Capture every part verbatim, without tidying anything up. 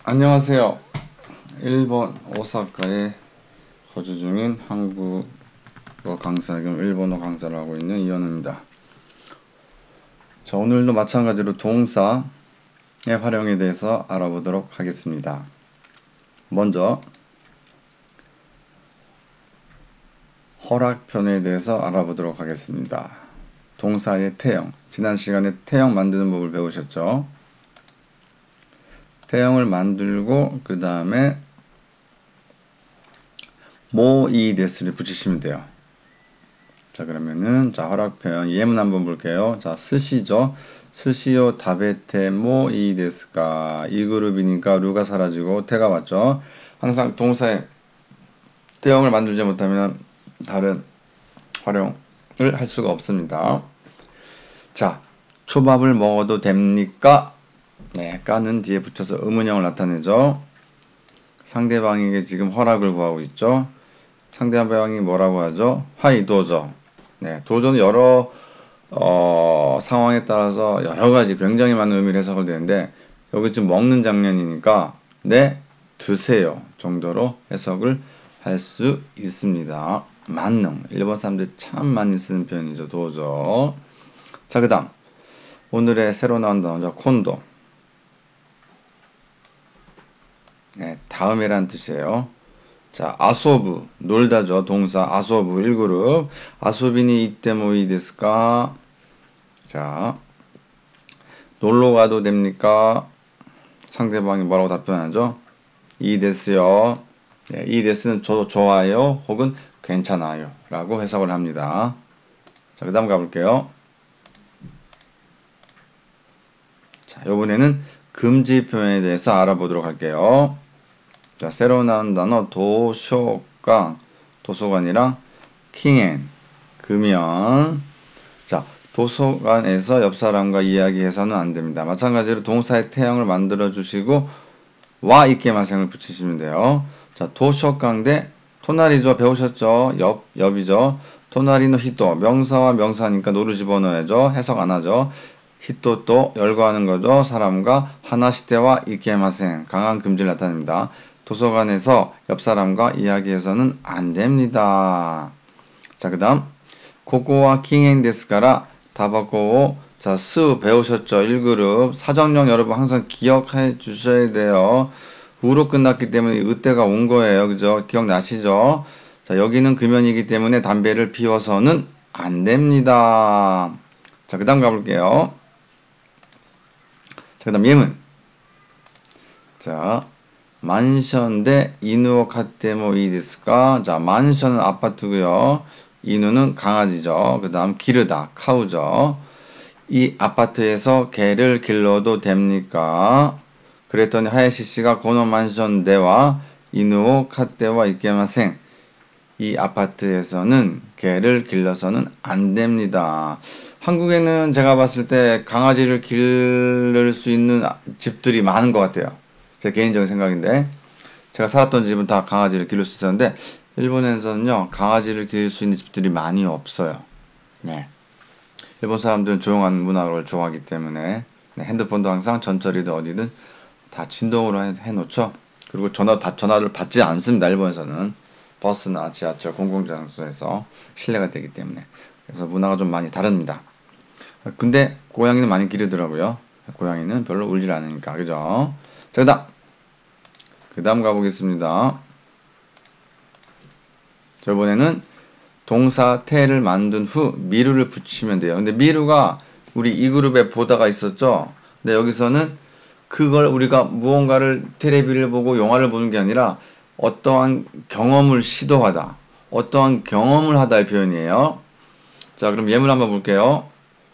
안녕하세요. 일본 오사카에 거주 중인 한국어 강사 겸 일본어 강사를 하고 있는 이현우입니다. 자, 오늘도 마찬가지로 동사의 활용에 대해서 알아보도록 하겠습니다. 먼저 허락편에 대해서 알아보도록 하겠습니다. 동사의 태형. 지난 시간에 태형 만드는 법을 배우셨죠? 태형을 만들고 그 다음에 모이 데스를 붙이시면 돼요. 자, 그러면은 자, 허락 표현 예문 한번 볼게요. 자, 스시죠. 스시요 다베테 모이 데스까. 이 그룹이니까 루가 사라지고 테가 왔죠. 항상 동사의 태형을 만들지 못하면 다른 활용을 할 수가 없습니다. 자, 초밥을 먹어도 됩니까? 네, 까는 뒤에 붙여서 의문형을 나타내죠. 상대방에게 지금 허락을 구하고 있죠. 상대방이 뭐라고 하죠? 하이 도저. 네, 도저는 여러 어, 상황에 따라서 여러 가지 굉장히 많은 의미를 해석을 되는데 여기 지금 먹는 장면이니까 네, 드세요 정도로 해석을 할 수 있습니다. 만능. 일본 사람들이 참 많이 쓰는 표현이죠. 도저. 자, 그 다음 오늘의 새로 나온 단어죠. 콘도. 네, 다음이란 뜻이에요. 자, 아소부, 놀다죠. 동사 아소부 일 그룹. 아소비니 이때 모이 데스까? 자, 놀러 가도 됩니까? 상대방이 뭐라고 답변하죠? 이 데스요. 네, 이 데스는 저도 좋아요. 혹은 괜찮아요. 라고 해석을 합니다. 자, 그 다음 가볼게요. 자, 요번에는 금지 표현에 대해서 알아보도록 할게요. 자, 새로 나온 단어 도쇼관, 도서관이랑 킹엔, 금연. 자, 도서관에서 옆 사람과 이야기해서는 안 됩니다. 마찬가지로 동사의 태형을 만들어 주시고 와 이케마생을 붙이시면 돼요. 자, 도쇼관 대 토나리죠. 배우셨죠? 옆, 옆이죠. 토나리노 히토, 명사와 명사니까 노를 집어넣어야죠. 해석 안 하죠. 히토 또 열거하는 거죠. 사람과 하나시테와 이케마생, 강한 금지를 나타냅니다. 도서관에서 옆 사람과 이야기해서는 안 됩니다. 자, 그 다음 고고와 킹행 데스카라 타바코오. 자, 스 배우셨죠? 일 그룹 사정령 여러분 항상 기억해 주셔야 돼요. 우로 끝났기 때문에 의때가 온 거예요. 그죠? 기억나시죠? 자, 여기는 금연이기 때문에 담배를 피워서는 안 됩니다. 자, 그 다음 가볼게요. 자, 그 다음 예문. 자, 만션 대 이누오 카테모 이 데스까? 자, 만션은 아파트고요. 이누는 강아지죠. 그 다음 기르다, 카우죠. 이 아파트에서 개를 길러도 됩니까? 그랬더니 하야시 씨가 고노 만션 대와 이누오 카테와 이케마생. 이 아파트에서는 개를 길러서는 안 됩니다. 한국에는 제가 봤을 때 강아지를 기를 수 있는 집들이 많은 것 같아요. 제 개인적인 생각인데 제가 살았던 집은 다 강아지를 기를 수 있었는데 일본에서는요 강아지를 기를 수 있는 집들이 많이 없어요. 네. 일본 사람들은 조용한 문화를 좋아하기 때문에 네, 핸드폰도 항상 전철이든 어디든 다 진동으로 해, 해놓죠. 그리고 전화, 전화를 받지 않습니다. 일본에서는 버스나 지하철 공공장소에서 실내가 되기 때문에 그래서 문화가 좀 많이 다릅니다. 근데 고양이는 많이 기르더라고요. 고양이는 별로 울질 않으니까 그죠? 자, 그 다음 그 다음 가보겠습니다. 저번에는 동사 태를 만든 후 미루를 붙이면 돼요. 근데 미루가 우리 이 그룹에 보다가 있었죠. 근데 여기서는 그걸 우리가 무언가를 테레비를 보고 영화를 보는 게 아니라 어떠한 경험을 시도하다, 어떠한 경험을 하다의 표현이에요. 자, 그럼 예문 한번 볼게요.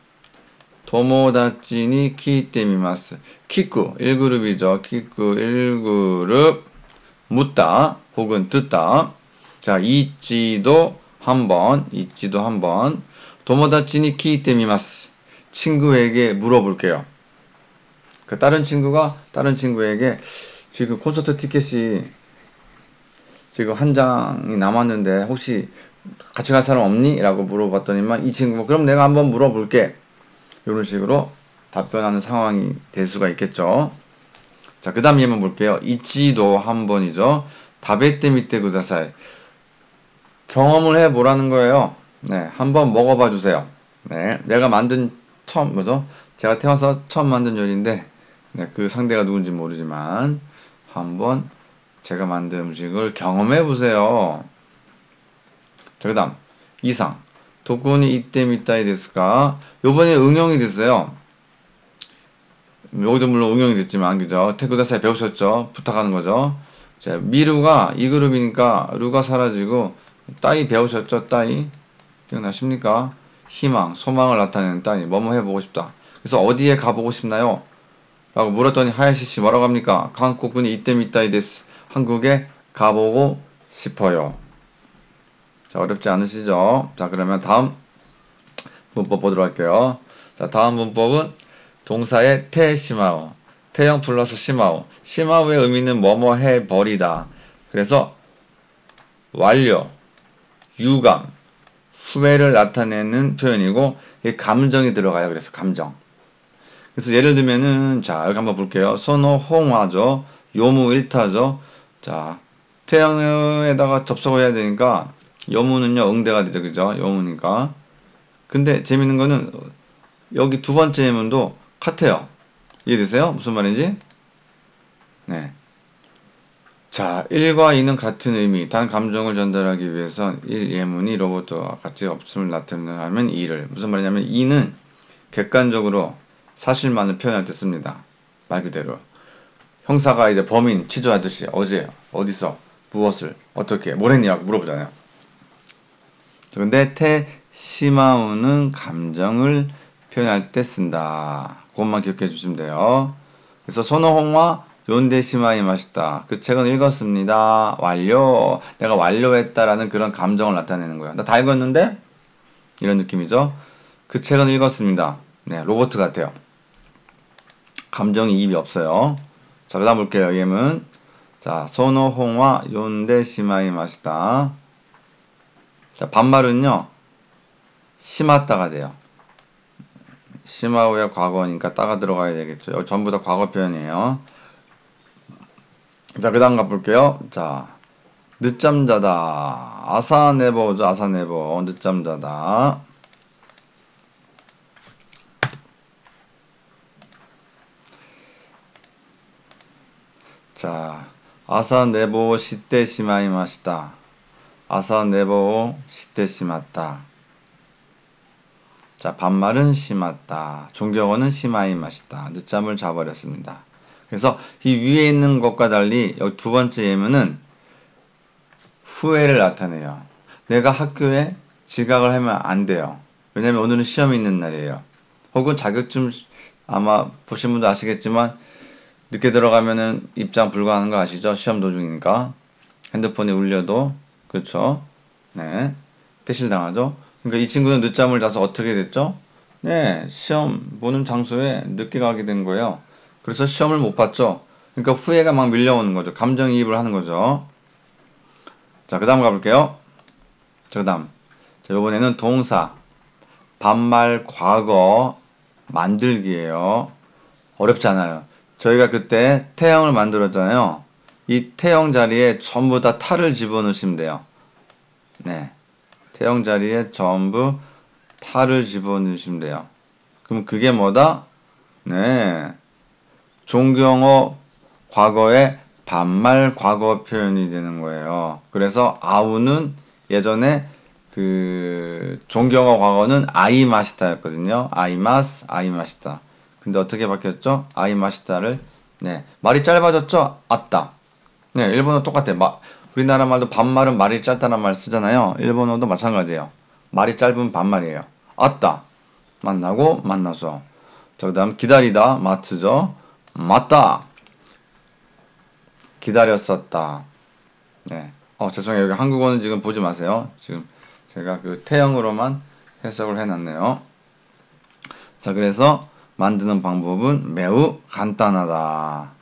도모다치니 키이테미마스. 키쿠 일 그룹이죠. 키쿠 일 그룹 묻다 혹은 듣다. 자, 이치도 한번, 이치도 한번. 도모다치니 키이테미마스. 친구에게 물어볼게요. 그 다른 친구가 다른 친구에게 지금 콘서트 티켓이 지금 한 장이 남았는데 혹시 같이 갈 사람 없니? 라고 물어봤더니만 이 친구가 그럼 내가 한번 물어볼게. 이런 식으로 답변하는 상황이 될 수가 있겠죠. 자, 그 다음 예문 볼게요. 이치도 한 번이죠. 다베테 밑에 구다사이. 경험을 해보라는 거예요. 네, 한번 먹어봐 주세요. 네, 내가 만든 처음, 뭐죠? 제가 태어나서 처음 만든 요리인데, 네, 그 상대가 누군지 모르지만, 한번 제가 만든 음식을 경험해 보세요. 자, 그 다음, 이상. 도코니 이때 미타이 데스까? 요번에 응용이 됐어요. 여기도 물론 응용이 됐지만, 그죠? 테쿠다사이 배우셨죠? 부탁하는 거죠. 자, 미루가 이 그룹이니까 루가 사라지고, 따이 배우셨죠? 따이. 기억나십니까? 희망, 소망을 나타내는 따이. 뭐뭐 해보고 싶다. 그래서 어디에 가보고 싶나요? 라고 물었더니 하야시씨 뭐라고 합니까? 한국군이 이때 미타이 데스. 한국에 가보고 싶어요. 자, 어렵지 않으시죠? 자, 그러면 다음 문법 보도록 할게요. 자, 다음 문법은 동사의 테 시마오. 태형 플러스 시마오. 시마오의 의미는 뭐뭐 해버리다. 그래서 완료, 유감, 후회를 나타내는 표현이고 이 감정이 들어가요. 그래서 감정. 그래서 예를 들면은 자, 여기 한번 볼게요. 소노 홍화죠. 요무 일타죠. 자, 태형에다가 접속을 해야 되니까 요무는요 응대가 되죠. 그죠? 요무니까. 근데 재밌는 거는 여기 두 번째 예문도 같아요. 이해되세요? 무슨 말인지? 네. 자, 일과 이는 같은 의미, 단 감정을 전달하기 위해서 일 예문이 로봇과 같이 없음을 나타내면 이를. 무슨 말이냐면 이는 객관적으로 사실만을 표현할 때 씁니다. 말 그대로. 형사가 이제 범인 취조하듯이 어제, 어디서, 무엇을, 어떻게, 뭘 했냐고 물어보잖아요. 근데 테 시마우는 감정을 표현할 때 쓴다. 그것만 기억해 주시면 돼요. 그래서 소노홍화 론데시마이 맛있다. 그 책은 읽었습니다. 완료. 내가 완료했다라는 그런 감정을 나타내는 거야. 나 다 읽었는데? 이런 느낌이죠. 그 책은 읽었습니다. 네, 로봇 같아요. 감정이 입이 없어요. 자, 그 다음 볼게요. 예문. 자, 소노홍화 론데시마이 맛있다. 자, 반말은요. 심았다가 돼요. 심하우의 과거니까 따가 들어가야 되겠죠. 여기 전부 다 과거 표현이에요. 자, 그 다음 가볼게요. 자, 늦잠 자다. 아사 네버죠. 아사 네버. 늦잠 자다. 자, 아사 네버 시때 시마이 마시다. 아사 네버 시때 심았다. 자, 반말은 심았다. 존경어는 시마이 마시다. 늦잠을 자버렸습니다. 그래서 이 위에 있는 것과 달리 여기 두 번째 예문은 후회를 나타내요. 내가 학교에 지각을 하면 안 돼요. 왜냐면 오늘은 시험이 있는 날이에요. 혹은 자격증 아마 보신 분도 아시겠지만 늦게 들어가면은 입장 불가하는 거 아시죠? 시험 도중이니까. 핸드폰이 울려도 그렇죠. 네. 퇴실당하죠. 그러니까 이 친구는 늦잠을 자서 어떻게 됐죠? 네. 시험 보는 장소에 늦게 가게 된 거예요. 그래서 시험을 못 봤죠. 그러니까 후회가 막 밀려오는 거죠. 감정이입을 하는 거죠. 자, 그 다음 가볼게요. 자, 그 다음. 자, 요번에는 동사. 반말 과거 만들기예요. 어렵지 않아요. 저희가 그때 태형을 만들었잖아요. 이 태형 자리에 전부 다 탈을 집어넣으시면 돼요. 네. 태형 자리에 전부 탈을 집어넣으시면 돼요. 그럼 그게 뭐다? 네. 존경어 과거의 반말 과거 표현이 되는 거예요. 그래서 아우는 예전에 그 존경어 과거는 아이마시다였거든요. 아이마스, 아이마시다. 근데 어떻게 바뀌었죠? 아이마시다를 네 말이 짧아졌죠? 아따. 네 일본어 똑같아요. 마, 우리나라 말도 반말은 말이 짧다는 말 쓰잖아요. 일본어도 마찬가지예요. 말이 짧은 반말이에요. 아따 만나고 만나서. 자, 그다음 기다리다 마트죠. 맞다. 기다렸었다. 네. 어, 죄송해요. 여기 한국어는 지금 보지 마세요. 지금 제가 그 태형으로만 해석을 해놨네요. 자, 그래서 만드는 방법은 매우 간단하다.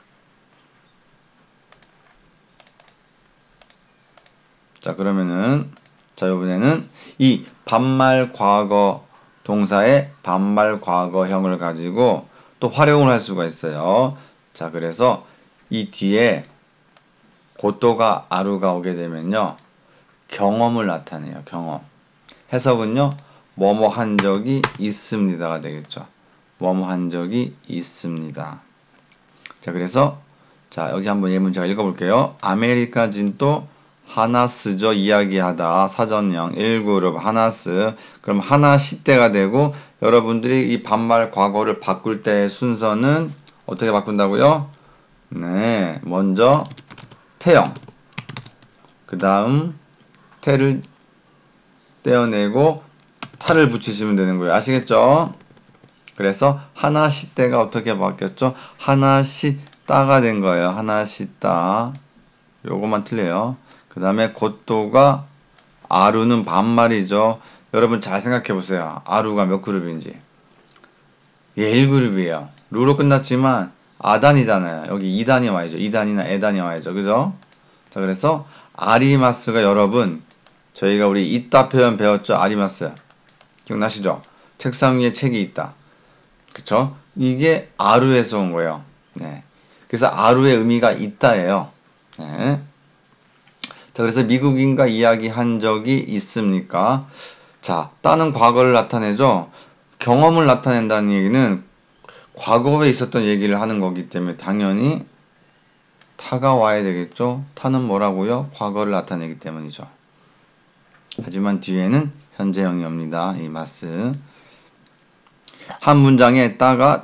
자, 그러면은, 자, 이번에는 이 반말 과거 동사의 반말 과거형을 가지고 또 활용을 할 수가 있어요. 자, 그래서 이 뒤에 고토가 아루가 오게 되면요. 경험을 나타내요. 경험. 해석은요. 뭐뭐 한 적이 있습니다가 되겠죠. 뭐뭐 한 적이 있습니다. 자, 그래서 자, 여기 한번 예문제가 읽어볼게요. 아메리카진도 하나스죠. 이야기하다. 사전형 일 그룹 하나스. 그럼 하나시 때가 되고 여러분들이 이 반말 과거를 바꿀 때의 순서는 어떻게 바꾼다고요? 네, 먼저 태형. 그 다음 태를 떼어내고 타를 붙이시면 되는 거예요. 아시겠죠? 그래서 하나시 때가 어떻게 바뀌었죠? 하나시 따가 된 거예요. 하나시 따. 요것만 틀려요. 그 다음에 고토가 아루는 반말이죠. 여러분 잘 생각해 보세요. 아루가 몇 그룹인지. 예, 일 그룹이에요. 루로 끝났지만 아단이잖아요. 여기 이 단이 와야죠. 이 단이나 에단이 와야죠. 그죠? 자, 그래서 아리마스가 여러분 저희가 우리 있다 표현 배웠죠? 아리마스. 기억나시죠? 책상 위에 책이 있다. 그쵸? 이게 아루에서 온 거예요. 네. 그래서 아루의 의미가 있다예요. 네. 자, 그래서 미국인과 이야기한 적이 있습니까? 자, 따는 과거를 나타내죠. 경험을 나타낸다는 얘기는 과거에 있었던 얘기를 하는 거기 때문에 당연히 타가 와야 되겠죠. 타는 뭐라고요? 과거를 나타내기 때문이죠. 하지만 뒤에는 현재형이 옵니다. 이 마스. 한 문장에 따가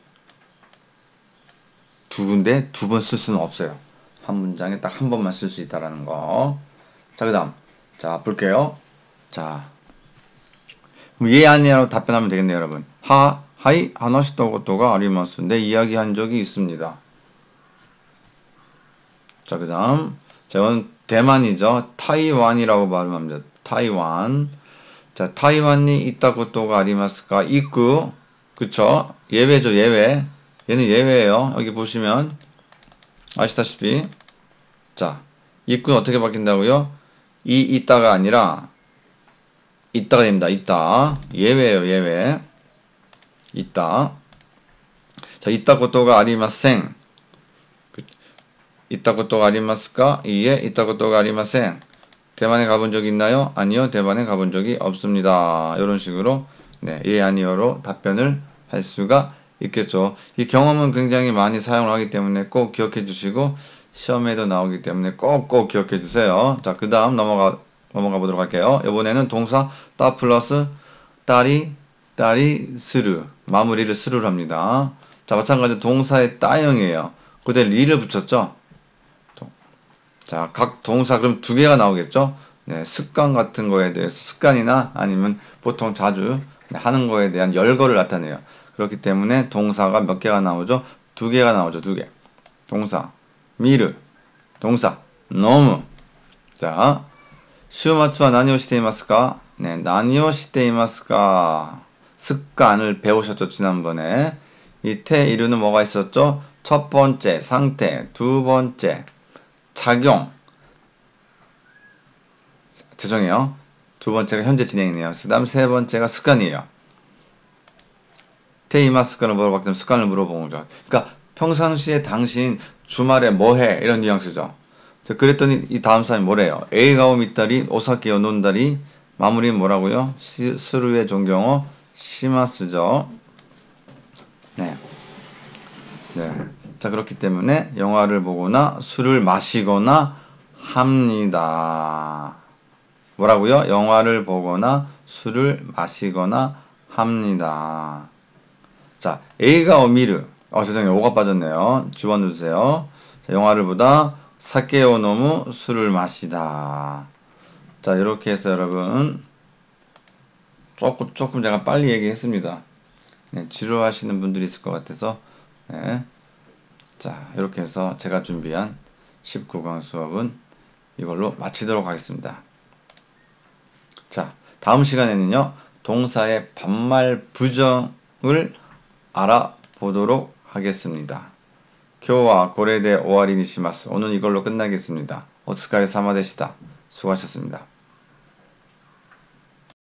두 군데 두 번 쓸 수는 없어요. 한 문장에 딱 한 번만 쓸 수 있다라는 거. 자, 그 다음. 자, 볼게요. 자. 예, 아니라고 답변하면 되겠네요, 여러분. 하, 하이, 하나시다 것도가 아리마스. 내 이야기한 적이 있습니다. 자, 그 다음. 자, 이건 대만이죠. 타이완이라고 발음합니다. 타이완. 자, 타이완이 있다 것도가 아리마스가 있고, 그쵸? 예외죠, 예외. 얘는 예외예요. 여기 보시면 아시다시피 자, 입구는 어떻게 바뀐다고요? 이 있다가 아니라 있다가 됩니다. 있다. 예외예요, 예외. 있다. 자, 있다 것도가 아리마생. 있다 것도가 아리마스까? 이에 있다 것도가 아리마생. 대만에 가본 적 있나요? 아니요, 대만에 가본 적이 없습니다. 이런 식으로 네, 예, 아니요로 답변을 할 수가 있겠죠. 이 경험은 굉장히 많이 사용을 하기 때문에 꼭 기억해 주시고 시험에도 나오기 때문에 꼭꼭 기억해 주세요. 자, 그 다음 넘어가 넘어가 보도록 할게요. 이번에는 동사 따 플러스 따리 따리 스르 마무리를 스르를 합니다. 자, 마찬가지로 동사의 따형이에요. 그대 리를 붙였죠. 자, 각 동사 그럼 두 개가 나오겠죠. 네, 습관 같은 거에 대해서 습관이나 아니면 보통 자주 하는 거에 대한 열거를 나타내요. 그렇기 때문에 동사가 몇 개가 나오죠? 두 개가 나오죠. 두 개. 동사 미르, 동사 너무. 자, 슈마츠와 나니오 시테이마스까? 네, 나니오 시테이마스까? 습관을 배우셨죠, 지난번에. 이 테 이루는 뭐가 있었죠? 첫 번째 상태, 두 번째 작용. 죄송해요. 두 번째가 현재 진행이네요. 그 다음 세 번째가 습관이에요. 테이마스카를 물어봤더니 습관을 물어본 거죠. 그러니까 평상시에 당신 주말에 뭐해? 이런 뉘앙스죠. 그랬더니 이 다음 사람이 뭐래요? 에이가오 미타리 오사키요 논다리 마무리는 뭐라고요? 시, 스루의 존경어 시마스죠. 네. 네. 자, 그렇기 때문에 영화를 보거나 술을 마시거나 합니다. 뭐라고요? 영화를 보거나 술을 마시거나 합니다. 자, A가 어미르. 어, 죄송해요. 오가 빠졌네요. 집어넣으세요. 자, 영화를 보다 사케오 노무 술을 마시다. 자, 이렇게 해서 여러분 조금 조금 제가 빨리 얘기했습니다. 네, 지루하시는 분들이 있을 것 같아서 네. 자, 이렇게 해서 제가 준비한 십구 강 수업은 이걸로 마치도록 하겠습니다. 자, 다음 시간에는요, 동사의 반말 부정을 알아보도록 하겠습니다. 교와 고레데 오와리 니시마스. 오늘 이걸로 끝나겠습니다. 오츠카레 사마 데시다. 수고하셨습니다.